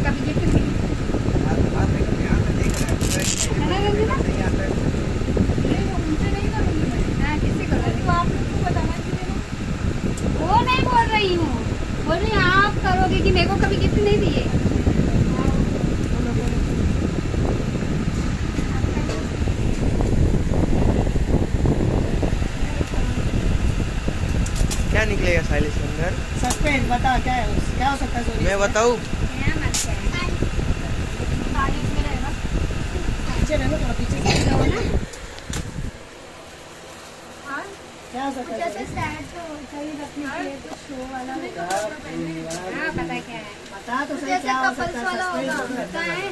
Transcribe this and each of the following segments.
कभी गिफ्ट नहीं उनसे नहीं करूँगी मैं, किसी को तो आप लोग को बताना चाहिए। वो नहीं बोल रही हूँ, बोल रही आप करोगे कि मेरे को कभी गिफ्ट नहीं दिए। क्या निकलेगा साइलेंस के अंदर? सस्पेंस बता क्या है, क्या हो सकता है? मैं बताऊँ? पीछे रहना, थोड़ा पीछे से जाओ ना। क्या हो सकता है? पता क्या है, बता तो सही क्या हो सकता है?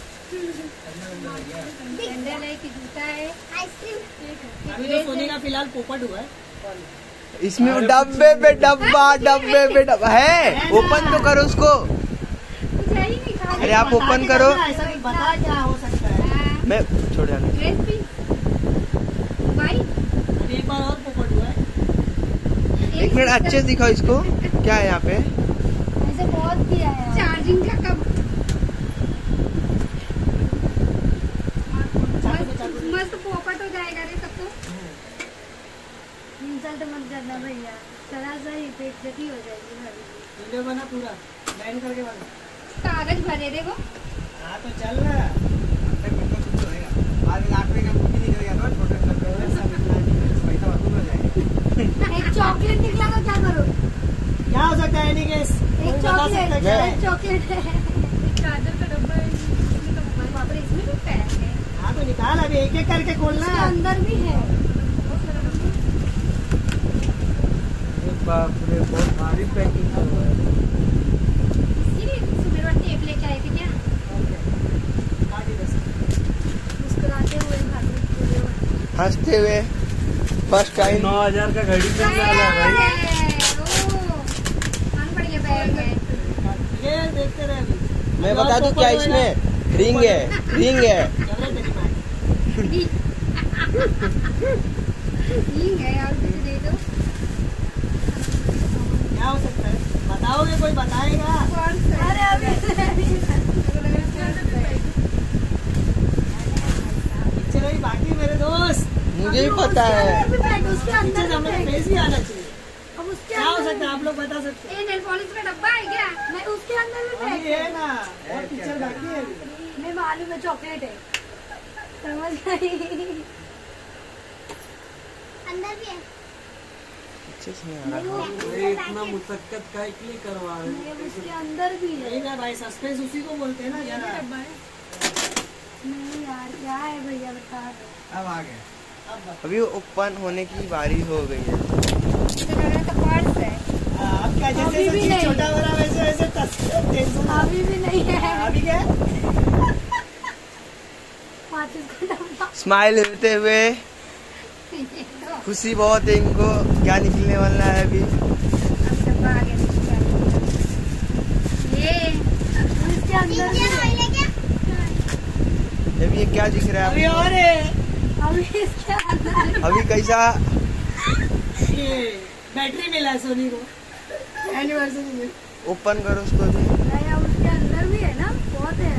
सैंडल है कि जूता है, आइसक्रीम। अभी तो सोने का फिलहाल पोपट हुआ है। इसमें डब्बे पे डब्बा है। ओपन तो करो उसको। अरे आप ओपन करो। ऐसा बता क्या हो सकता है? मैं छोड़ जाना। एक बार और पोपट हुआ है। एक मिनट अच्छे से दिखाओ इसको, क्या है यहाँ पे? ऐसे बहुत किया है। चार्जिंग का कब मस्त पोपट हो जाएगा रे सब तो। इंसल्ट मत करना भैया, जरा सा ही बेइज्जती हो जाएगी भाई। वीडियो बना पूरा, लाइन करके बना। कागज भरे देखो। हाँ तो चल रहा। एक चॉकलेट निकला तो क्या करो? क्या हो सकता है? एक चॉकलेट है? है। काजल का डब्बा है, बाप रे इसमें भी पैक है। हाँ तो निकाल, अभी एक एक करके खोलना है। अंदर भी है। बाप रे बहुत भारी पैकिंग हुआ है। इसीलिए सुमेरवा टेप लेके आए थे क्या? मुस्कुराते हुए हंसते हुए फर्स्ट टाइम 9000 का घड़ी मिल रहा है भाई। बढ़िया बैग है। ये देखते रहे अभी। मैं बता दूं क्या इसमें? रिंग है। ठीक है यार, कुछ दे दो। क्या हो सकता है? बताओगे? कोई बताएगा? अरे अभी चलो ये बाकी मेरे दोस्त, मुझे भी पता है। उसके अंदर हम लोग फेस ही आना चाहिए। अब उसके क्या हो सकता है आप लोग बता सकते हैं? ये नेल पॉलिश का डब्बा है क्या? मैं उसके अंदर भी अभी है ना, और पिक्चर बाकी है अभी। मैं मालूम है चॉकलेट है, समझ गई। अंदर भी है। अच्छे से नहीं आ रहा। ये इतना मुशक्कत का लिए करवा रहे हैं। उसके अंदर भी है। नहीं ना भाई, सस्पेंस उसी को बोलते हैं ना जरा। नहीं यार क्या है भैया बता दो। अब आ गए। अब अभी ओपन होने की बारी हो गई है। पर्स है। अब क्या, जैसे अभी भी चीज नहीं। छोटा हो रहा वैसे वैसे टेंशन। अभी भी नहीं है। अभी क्या? माचिस का डब्बा। स्माइल देते हुए, खुशी बहुत है इनको। क्या निकलने वाला है अभी? अब डब्बा आ गया। ये इसके अंदर भी है। अभी ये क्या दिख रहा अभी है? और है। अभी इसके अंदर अभी कैसा? ये बैटरी मिला है सोनी को एनिवर्सरी में। ओपन करो उसको भी। नया उसके अंदर भी है ना, बहुत है।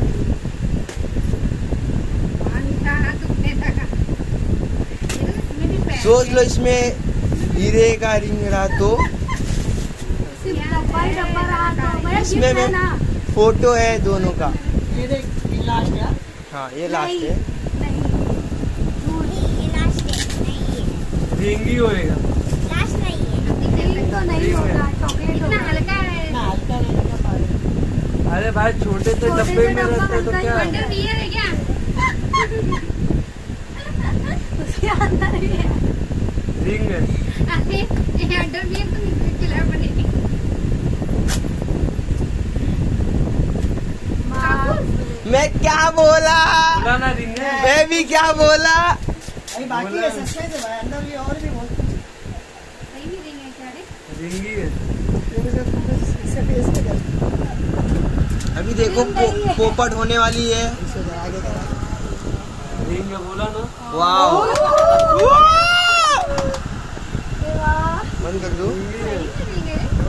सोच लो इसमें हीरे का रिंग रहा तो, सिर्फ डब्बा ही डब्बा रहा तो मैं इसमें गिफ्ट है ना। फोटो है दोनों का। ये देख, ये लास्ट है। हाँ ये लास्ट है। नहीं, ये लास्ट है। नहीं रिंग ही होएगा। लास्ट नहीं है। रिंग तो नहीं होगा, चॉकलेट होगा। हल्का है। ना हल्का नहीं है, पागल। अरे भाई छोटे से डब्बे में रहता है तो क्या है? अंडरवियर है क्या? उसके अंदर भी है। रिंग है। अरे ये अंडरवियर तो खिला बनेगी। मैं क्या बोला? बोला ना रिंग है। मैं भी क्या बोला? अभी बाकी है, सस्पेंस है भाई, अंदर भी और भी बहुत कुछ है। सही में रिंग है क्या रे? रिंग ही है। इससे फेस पे कर। अभी देखो पोपट होने वाली है। आगे करा। रिंग है बोला ना। वाओ, वाह, बंद कर दो। रिंग ही है। सही में रिंग है।